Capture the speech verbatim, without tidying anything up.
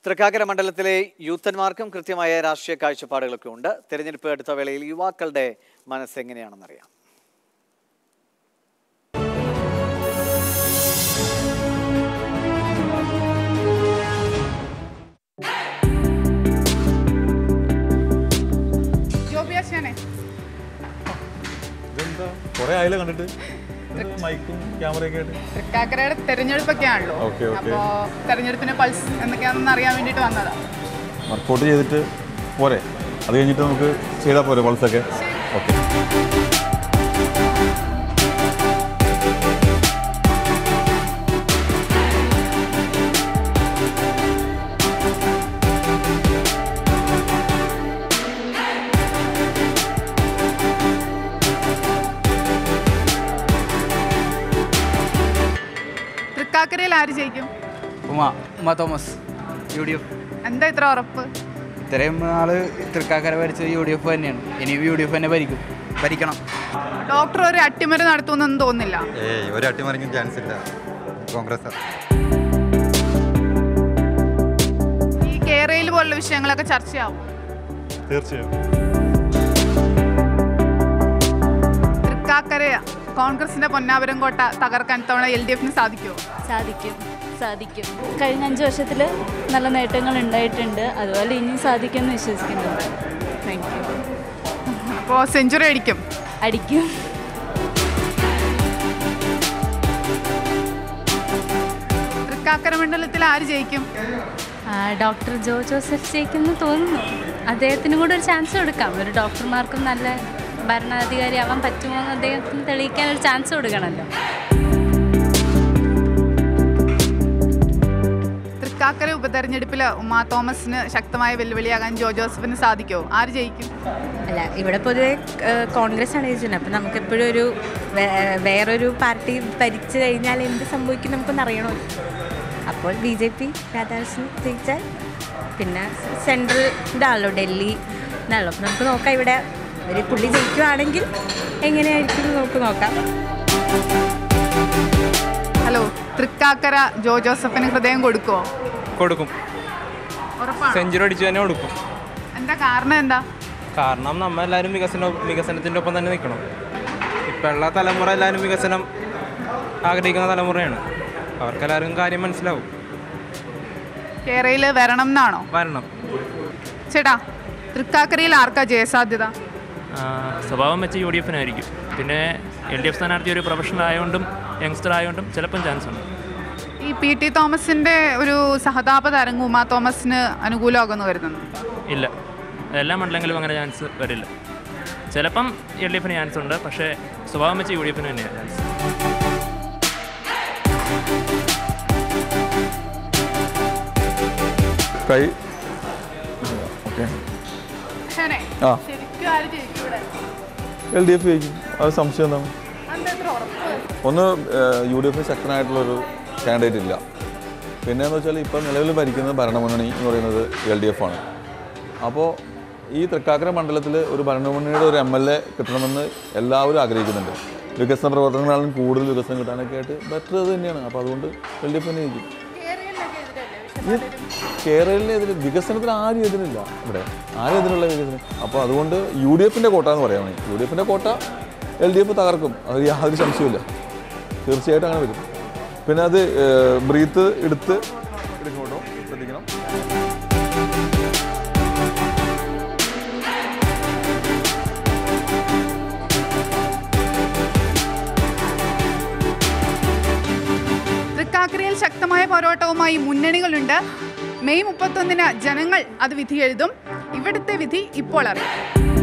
തൃക്കാക്കര മണ്ഡലത്തിലെ യൂത്തന്മാർക്കും കൃത്യമായ രാഷ്ട്രീയ കാഴ്ചപ്പാടുകളൊക്കെ ഉണ്ട്. തെരഞ്ഞെടുപ്പ് അടുത്ത വേളയിൽ യുവാക്കളുടെ മനസ്സ് എങ്ങനെയാണെന്നറിയാം. തൃക്കാക്കരയുടെ തെരഞ്ഞെടുപ്പൊക്കെയാണല്ലോ, അപ്പോ തെരഞ്ഞെടുപ്പിന്റെ പൾസ് എന്തൊക്കെയാണെന്ന് അറിയാൻ വേണ്ടിട്ട് വന്നതാ. വർക്കൗട്ട് ചെയ്തിട്ട് പോരെ, അത് കഴിഞ്ഞിട്ട് നമുക്ക് ചെയ്താൽ പോരെ പൾസൊക്കെ. ഓക്കെ. തൃക്കാക്കരയിൽ ആര് ജയിക്കും? Uma Thomas, U D F. എന്താ ഇത്ര ഉറപ്പ്? ഇത്രയും നാള് തൃക്കാക്കര ഭരിച്ചത് യു ഡി എഫ് തന്നെയാണ്, ഇനി യു ഡി എഫ് തന്നെ ഭരിക്കും, ഭരിക്കണം. ഡോക്ടർ ഒരു അട്ടിമറി നടത്തുമെന്നൊന്നും തോന്നുന്നില്ല. ഏയ് ഒരു അട്ടിമറിക്കും ചാൻസ് ഇല്ല. കോൺഗ്രസ് ഈ കേരളയിൽ പോലുള്ള വിഷയങ്ങളൊക്കെ ചർച്ചയാവും. തീർച്ചയായും. തൃക്കാക്കര കോൺഗ്രസിന്റെ പൊന്നാപുരം കോട്ട തകർക്കാൻ തവണ എൽ ഡി എഫിന് സാധിക്കുമോ? സാധിക്കും സാധിക്കും കഴിഞ്ഞ അഞ്ച് വർഷത്തിൽ നല്ല നേട്ടങ്ങൾ ഉണ്ടായിട്ടുണ്ട്, അതുപോലെ ഇനിയും സാധിക്കുമെന്ന് വിശ്വസിക്കുന്നുണ്ട്. Thank you. അപ്പോൾ സെഞ്ചുറി അടിക്കും? അടിക്കും. തൃക്കാക്കര മണ്ഡലത്തിൽ ആര് ജയിക്കും? ഡോക്ടർ ജോ ജോസഫ് ജയിക്കുമെന്ന് തോന്നുന്നു. അദ്ദേഹത്തിനും കൂടെ ഒരു ചാൻസ് കൊടുക്കാം. ഒരു ഡോക്ടർമാർക്കും നല്ല ഭരണാധികാരി ആവാൻ പറ്റുമോ എന്ന് അദ്ദേഹത്തിന് തെളിയിക്കാൻ ഒരു ചാൻസ് കൊടുക്കണമല്ലോ. തൃക്കാക്കര ഉപതെരഞ്ഞെടുപ്പിൽ ഉമാ തോമസിന് ശക്തമായ വെല്ലുവിളിയാകാൻ ജോ ജോസഫിന് സാധിക്കുമോ? ആര് ജയിക്കും? അല്ല, ഇവിടെ പൊതുവെ കോൺഗ്രസ് ആണ് ജയിച്ചത്. അപ്പം നമുക്കെപ്പോഴും ഒരു വേറൊരു പാർട്ടി ഭരിച്ചു കഴിഞ്ഞാൽ എന്ത് സംഭവിക്കും നമുക്കൊന്ന് അറിയണമല്ലോ. അപ്പോൾ ബി ജെ പി രാധാകൃഷ്ണൻ ജയിച്ചാൽ പിന്നെ സെൻട്രൽ ഇതാണല്ലോ, ഡൽഹി ഇതാണല്ലോ. അപ്പം നമുക്ക് നോക്കാം, ഇവിടെ ഒരു പുള്ളി ജയിക്കുകയാണെങ്കിൽ എങ്ങനെയായിരിക്കും നമുക്ക് നോക്കാം. ഹലോ, തൃക്കാക്കര ജോ ജോസഫിന് ഹൃദയം കൊടുക്കുമോ? കൊടുക്കും. ഉറപ്പാണ്? സെഞ്ചുറി അടിച്ചു തന്നെ കൊടുക്കും. എന്താ കാരണം? എന്താ കാരണം നമ്മളെല്ലാവരും വികസന വികസനത്തിൻ്റെ ഒപ്പം തന്നെ നിൽക്കണം. ഇപ്പോഴുള്ള തലമുറ എല്ലാവരും വികസനം ആഗ്രഹിക്കുന്ന തലമുറയാണ്. അവർക്കെല്ലാവരും കാര്യം മനസ്സിലാവും. കേരളയിൽ വരണം എന്നാണോ? വരണം. ചേട്ടാ, തൃക്കാക്കരയിൽ ആർക്കാ ജയസാധ്യത? സ്വഭാവം വെച്ച് യു ഡി എഫിനായിരിക്കും. പിന്നെ എൽ ഡി എഫ് സ്ഥാനാർത്ഥി ഒരു പ്രൊഫഷണൽ ആയതുകൊണ്ടും യങ്സ്റ്റർ ആയതുകൊണ്ടും ചിലപ്പം ചാൻസ് ഉണ്ട്. ഈ പി ടി തോമസിൻ്റെ ഒരു സഹതാപ തരംഗം ഉമാ തോമസിന് അനുകൂലമാകുന്നു വരുന്നു? ഇല്ല, എല്ലാ മണ്ഡലങ്ങളിലും അങ്ങനെ ചാൻസ് വരില്ല. ചിലപ്പം എൽ ഡി എഫിന് ചാൻസ് ഉണ്ട്, പക്ഷേ സ്വഭാവം വെച്ച് യു ഡി എഫിന് തന്നെയാണ് ചാൻസ്. കൈ എൽ ഡി എഫ് ജയിക്കും, അത് സംശയം എന്താണ്? ഒന്ന്, യു ഡി എഫിന് ശക്തനായിട്ടുള്ളൊരു കാൻഡിഡേറ്റ് ഇല്ല. പിന്നെയെന്ന് വെച്ചാൽ ഇപ്പം നിലവിൽ ഭരിക്കുന്നത് ഭരണമുന്നണി എന്ന് പറയുന്നത് എൽ ഡി എഫ് ആണ്. അപ്പോൾ ഈ തൃക്കാക്കര മണ്ഡലത്തിൽ ഒരു ഭരണമുന്നണിയുടെ ഒരു എം എൽ എ കിട്ടണമെന്ന് എല്ലാവരും ആഗ്രഹിക്കുന്നുണ്ട്. വികസന പ്രവർത്തനങ്ങളാലും കൂടുതൽ വികസനം കിട്ടാനൊക്കെ ആയിട്ട് ബെറ്റർ അത് തന്നെയാണ്. അപ്പോൾ അതുകൊണ്ട് എൽ ഡി എഫ് തന്നെ ജയിക്കും. കേരളത്തിനെതിരെ വികസനത്തിന് ആരും എതിരില്ല, ഇവിടെ ആരും എതിരുള്ള വികസനം. അപ്പോൾ അതുകൊണ്ട് യു ഡി എഫിൻ്റെ കോട്ട എന്ന് പറയാൻ വേണ്ടി യു ഡി എഫിൻ്റെ കോട്ട എൽ ഡി എഫ് തകർക്കും, അത് യാതൊരു സംശയമില്ല. തീർച്ചയായിട്ടും അങ്ങനെ വരും. പിന്നെ അത് ബ്രീത്ത് എടുത്ത് എടുക്കണോ ശ്രദ്ധിക്കണം. തൃക്കാക്കരയിൽ ശക്തമായ പോരാട്ടവുമായി മുന്നണികളുണ്ട്. മെയ് മുപ്പത്തൊന്നിന് ജനങ്ങൾ അത് വിധി എഴുതും. ഇവിടുത്തെ വിധി ഇപ്പോൾ അറിയാം.